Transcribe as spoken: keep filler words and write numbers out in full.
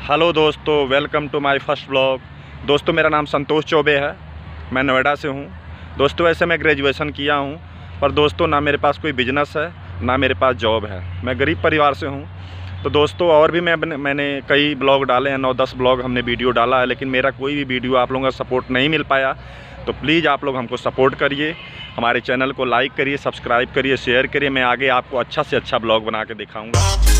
Hello दोस्तों, welcome to my first blog. दोस्तों, मेरा नाम संतोष चौबे है, मैं नोएडा से हूँ। दोस्तों, वैसे मैं ग्रेजुएशन किया हूँ, पर दोस्तों ना मेरे पास कोई बिजनेस है ना मेरे पास जॉब है। मैं गरीब परिवार से हूँ। तो दोस्तों, और भी मैं मैंने कई ब्लॉग डाले हैं, नौ दस ब्लॉग हमने वीडियो डाला है, लेकिन मेरा कोई भी वीडियो आप लोगों का सपोर्ट नहीं मिल पाया। तो प्लीज़ आप लोग हमको सपोर्ट करिए, हमारे चैनल को लाइक करिए, सब्सक्राइब करिए, शेयर करिए। मैं आगे आपको अच्छा से अच्छा ब्लॉग बना के दिखाऊँगा।